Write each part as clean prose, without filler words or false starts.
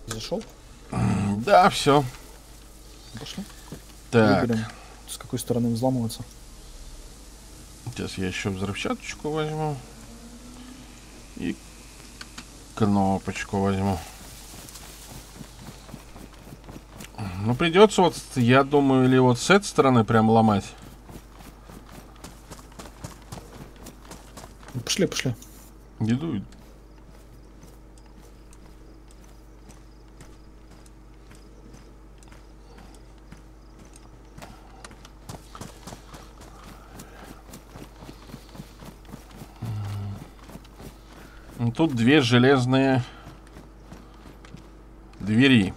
Зашел? Да, все. Пошли. Так. Выберем, с какой стороны взламываться. Сейчас я еще взрывчаточку возьму. И кнопочку возьму. Ну, придется вот, я думаю, или вот с этой стороны прям ломать. Пошли, пошли. Иду. Ну, тут две железные двери.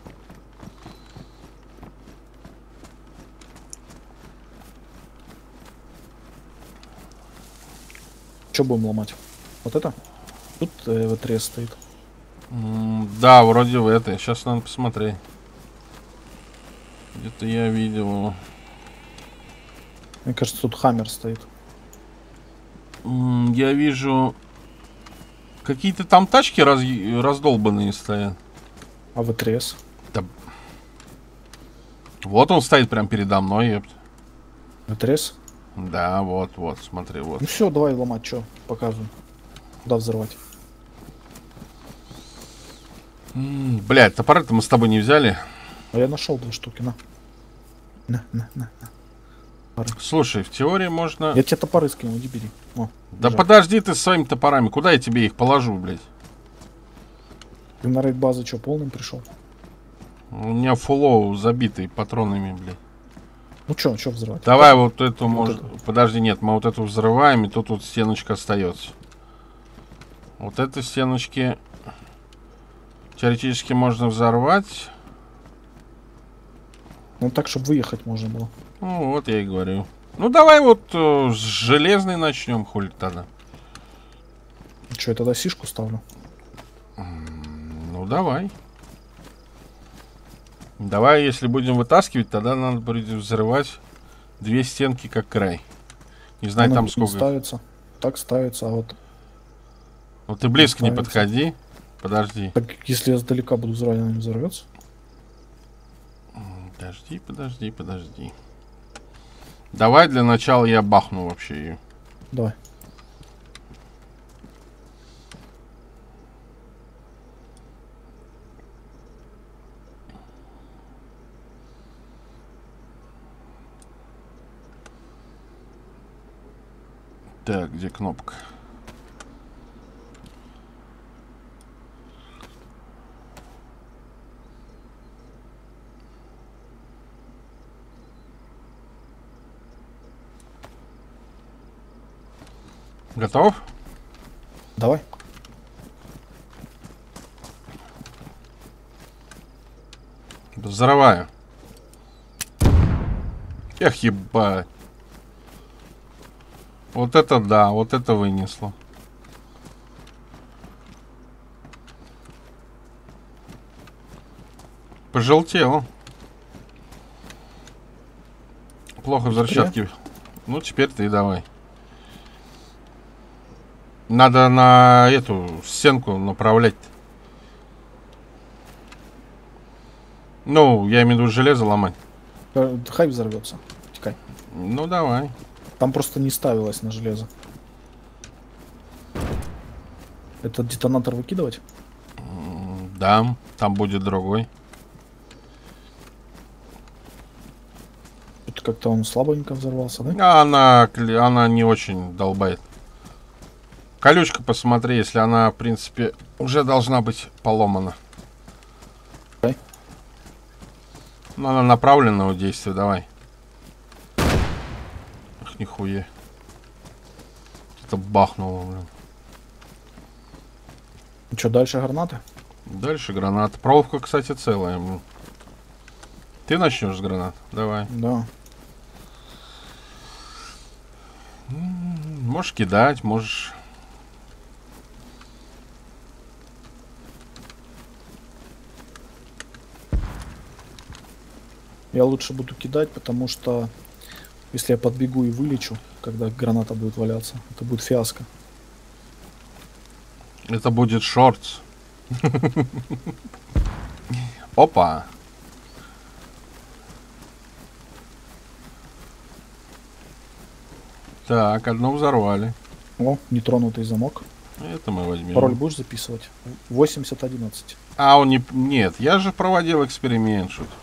Что будем ломать? Вот это? Тут ВТР стоит. Да, вроде в этой. Сейчас надо посмотреть. Где-то я видел его. Мне кажется, тут Хаммер стоит. Я вижу... Какие-то там тачки раздолбанные стоят. А ВТР? Да. Вот он стоит прям передо мной, ёпт. ВТР? Да, вот, смотри, вот. Ну все, давай ломать, что? Показывай. Куда взорвать? Блядь, топоры-то мы с тобой не взяли. А я нашел 2 штуки, на. На. Топоры. Слушай, в теории можно... Я тебе топоры скину, иди бери. О, Да лежат. подожди ты с своими топорами. Куда я тебе их положу, блядь? Ты на рейд базы что, полным пришел? У меня фуллоу забитый патронами, блядь. Ну что взрывать? Давай вот эту, вот может... эту. Подожди, нет, мы вот эту взрываем, и тут вот стеночка остается. Вот эти стеночки теоретически можно взорвать. Ну так, чтобы выехать можно было. Ну, вот я и говорю. Ну, давай вот с железной начнем, хули тогда. Что, я тогда сишку ставлю? Ну, давай. Давай, если будем вытаскивать, тогда надо будет взрывать 2 стенки как край. Не знаю, Она там не сколько. ставится. Так ставится, а вот... Вот ты близко не ставится. подходи. Подожди. Так, если я издалека буду взрывать, она не взорвется? Подожди. Давай для начала я бахну вообще ее. Давай. Так, где кнопка? Готов? Давай. Взрываю. Эх, ебать. Вот это да, вот это вынесло. Пожелтело. Плохо взрывчатки. Ну, теперь ты давай. Надо на эту стенку направлять. Ну, я имею в виду железо ломать. Хай взорвется. Тикай. Ну, давай. Там просто не ставилось на железо. Этот детонатор выкидывать? Да, там будет другой. Тут как-то он слабенько взорвался, да? А она не очень долбает. Колючка, посмотри, если она, в принципе, уже должна быть поломана. Okay. Ну, она направленного действия, давай. Ах, нихуя. Это бахнуло, блин. Что, дальше гранаты? Дальше граната. Проволока, кстати, целая. Блин. Ты начнешь с гранат? Давай. Да. Можешь кидать, можешь... Я лучше буду кидать, потому что если я подбегу и вылечу, когда граната будет валяться, это будет фиаско. Это будет шортс. Опа. Так, одно взорвали. О, нетронутый замок. Это мы возьмем. Пароль будешь записывать? 8011. А, он не... Нет, я же проводил эксперимент. Что-то.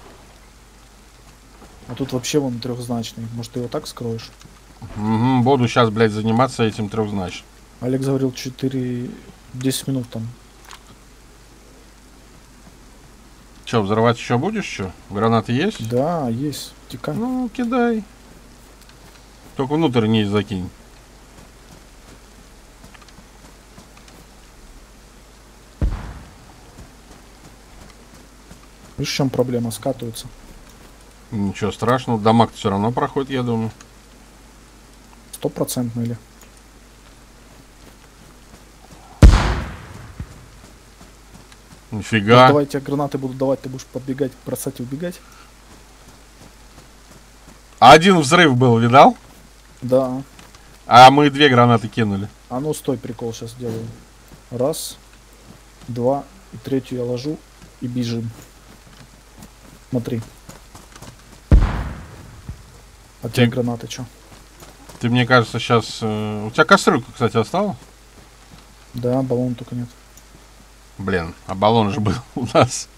А тут вообще вон трехзначный. Может, ты его так скроешь? Угу, буду сейчас, блядь, заниматься этим трехзначным. Алекс говорил 4... 10 минут там. Че, взрывать еще будешь? Что? Гранаты есть? Да, есть. Тикай. Ну, кидай. Только внутрь не закинь. Видишь, в чем проблема? Скатываются. Ничего страшного. Дамаг все равно проходит, я думаю. 100% или? Нифига. Давай тебе гранаты буду давать, ты будешь подбегать, бросать и убегать. Один взрыв был, видал? Да. А мы 2 гранаты кинули. А ну стой, прикол сейчас делаю. Раз, два, и третью я ложу и бежим. Смотри. А те гранаты что? Ты, мне кажется, сейчас... У тебя кастрюлька, кстати, осталась? Да, баллон только нет. Блин, а баллон же был у нас.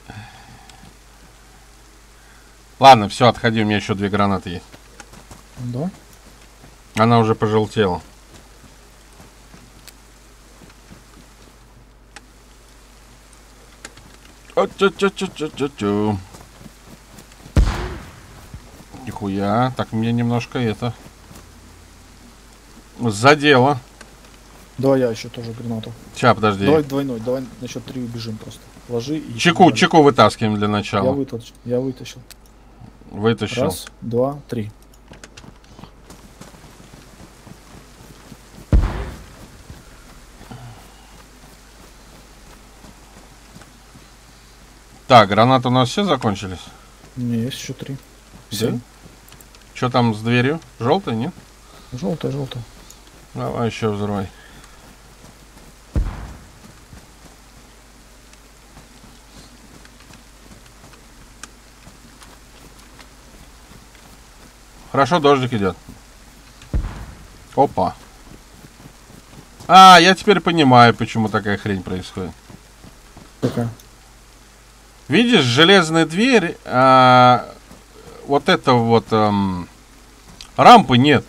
Ладно, все, отходи, у меня еще 2 гранаты есть. Да? Она уже пожелтела. Нихуя. Так, мне немножко это... Задело. Давай я еще тоже гранату. Сейчас, подожди. Давай двойной, давай на счет 3 убежим просто. Ложи и... Чеку, чеку вытаскиваем для начала. Я вытащил. Вытащил. Раз, два, три. Так, гранаты у нас все закончились? Не, есть еще 3. Да? Что там с дверью? Желтая, нет? Желтая, желтая. Давай еще взрывай. Хорошо, дождик идет. Опа. А, я теперь понимаю, почему такая хрень происходит. Какая? Видишь, железная дверь, вот это вот рампы нет.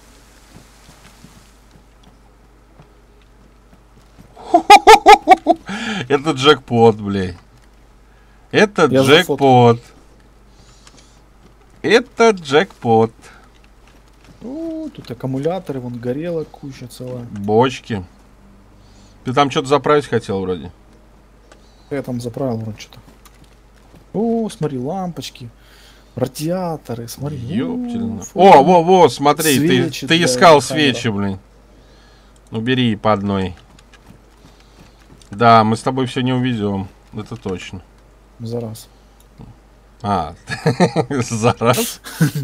Это джекпот, блядь. Это джекпот. Это джекпот. О, тут аккумуляторы, вон горело куча целая. Бочки. Ты там что-то заправить хотел вроде? Я там заправил вроде что-то. О, смотри, лампочки, радиаторы, смотри. Ёптельно. О, во, смотри, свечи, ты искал свечи, блин. Ну бери по одной. Да, мы с тобой все не увезем. Это точно. За раз. А, за раз?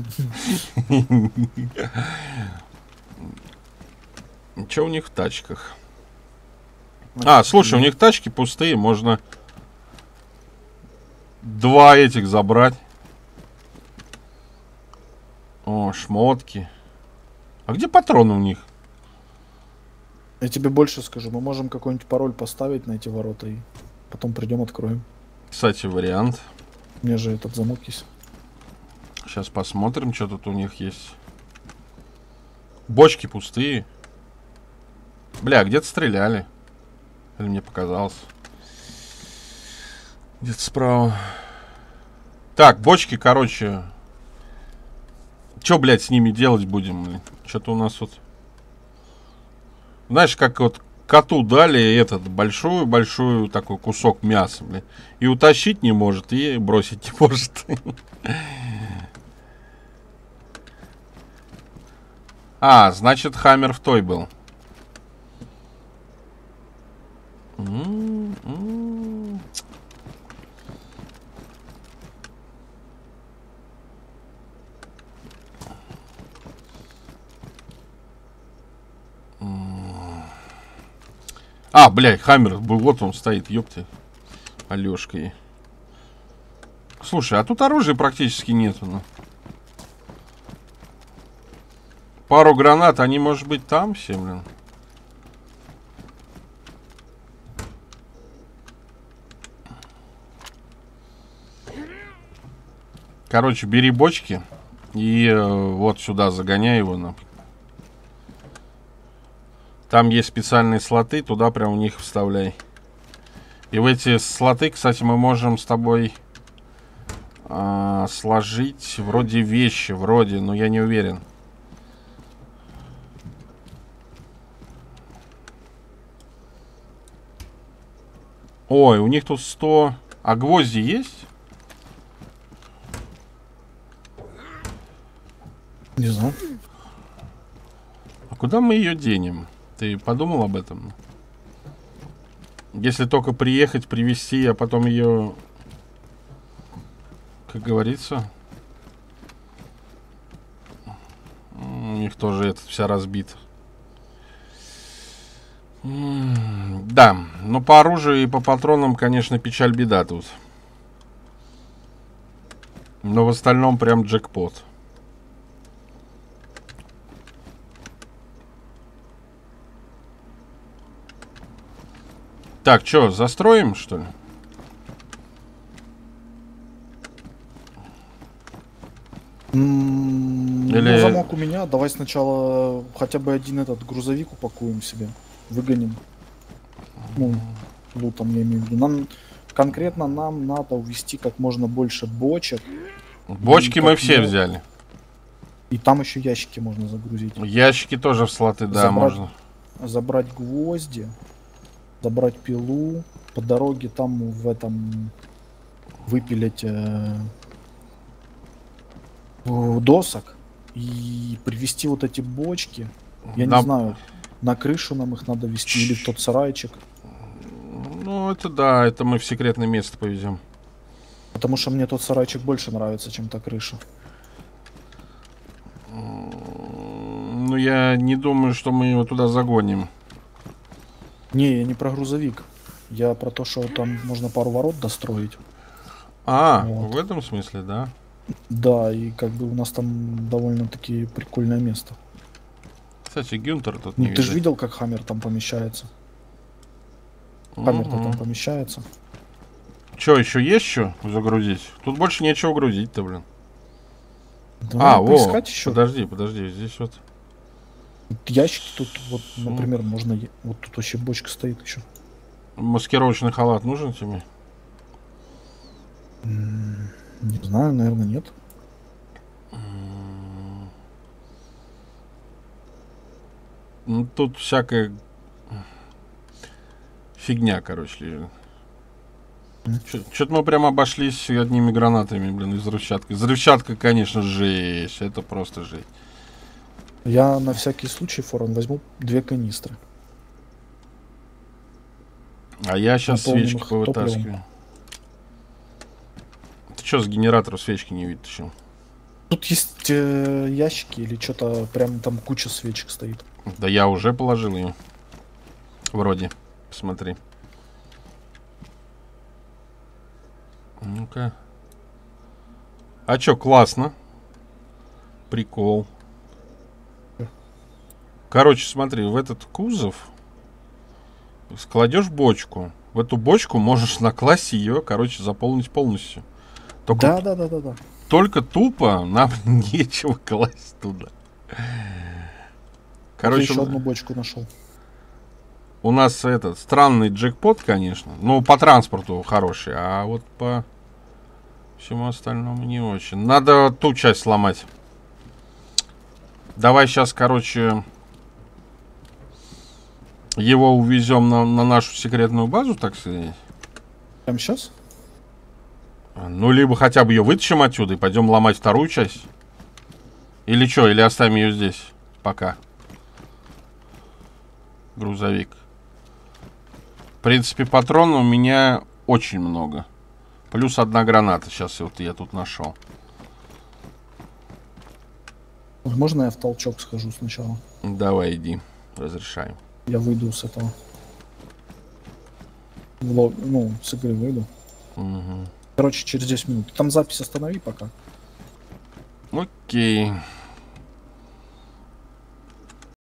Что у них в тачках? А, слушай, у них тачки пустые, можно 2 этих забрать. О, шмотки. А где патроны у них? Я тебе больше скажу, мы можем какой-нибудь пароль поставить на эти ворота и потом придем откроем. Кстати, вариант. У меня же этот замок есть. Сейчас посмотрим, что тут у них есть. Бочки пустые. Бля, где-то стреляли. Или мне показалось. Где-то справа. Так, бочки, короче. Че, блядь, с ними делать будем? Что-то у нас вот... Знаешь, как вот коту дали этот большую такой кусок мяса, блядь. И утащить не может, и бросить не может. А, значит, Хаммер в той был. А, блядь, Хаммер, вот он стоит, ёпты. Алёшка. Слушай, а тут оружия практически нету. Ну. Пару гранат, они, может быть, там все, блин. Короче, бери бочки и вот сюда загоняй его. На. Там есть специальные слоты, туда прям в них вставляй. И в эти слоты, кстати, мы можем с тобой сложить вроде вещи, но я не уверен. Ой, у них тут 100... А гвозди есть? Не знаю. А куда мы ее денем? Ты подумал об этом? Если только приехать, привезти, а потом ее... Как говорится... У них тоже это вся разбита. Да, но по оружию и по патронам, конечно, печаль беда тут. Но в остальном прям джекпот. Так, что, застроим, что ли? Ну, замок у меня. Давай сначала хотя бы один этот грузовик упакуем себе. Выгоним. Ну, лутом я имею в виду. Конкретно нам надо увезти как можно больше бочек. Бочки мы все взяли. И там еще ящики можно загрузить. Ящики тоже в слоты, да, можно. Забрать гвозди. Забрать пилу. По дороге там в этом выпилить досок. И привезти вот эти бочки. Я не знаю, на крышу нам их надо везти или в тот сарайчик. Ну, это да, это мы в секретное место повезем. Потому что мне тот сарайчик больше нравится, чем та крыша. Ну, я не думаю, что мы его туда загоним. Не, я не про грузовик. Я про то, что там можно пару ворот достроить. Вот. В этом смысле, да? Да, и как бы у нас там довольно-таки прикольное место. Кстати, Гюнтер тут не видать. Ты же видел, как Хаммер там помещается? Хаммер-то там помещается. Че, еще есть что загрузить? Тут больше нечего грузить-то, блин. Да, поискать еще. Подожди, здесь вот. Ящики тут, вот, например, можно... Вот тут вообще бочка стоит еще. Маскировочный халат нужен тебе? Не знаю, наверное, нет. Ну, тут всякая фигня, короче. Что-то мы прям обошлись одними гранатами, блин, и взрывчаткой. Взрывчатка, конечно, жесть. Это просто жесть. Я на всякий случай, Форон, возьму 2 канистры. А я сейчас свечки повытаскиваю. Ты что, с генератора свечки не вытащил? Тут есть ящики или что-то, прям там куча свечек стоит. Да я уже положил ее. Вроде. Посмотри. Ну-ка. А чё, классно. Прикол. Короче, смотри, в этот кузов складешь бочку. В эту бочку можешь накласть ее, короче, заполнить полностью. Только да. Только тупо нам нечего класть туда. Короче, я еще одну бочку нашел. У нас этот странный джекпот, конечно. Ну, по транспорту хороший, а вот по всему остальному не очень. Надо ту часть сломать. Давай сейчас, короче, его увезем на нашу секретную базу, так сказать. Прям сейчас? Ну, либо хотя бы ее вытащим отсюда и пойдем ломать вторую часть. Или что, или оставим ее здесь пока. Грузовик. В принципе, патронов у меня очень много. Плюс 1 граната. Сейчас вот я тут нашел. Можно я в толчок схожу сначала? Давай, иди. Разрешаю. Я выйду с этого. Ну, с игры выйду. Угу. Короче, через 10 минут. Там запись останови пока. Окей.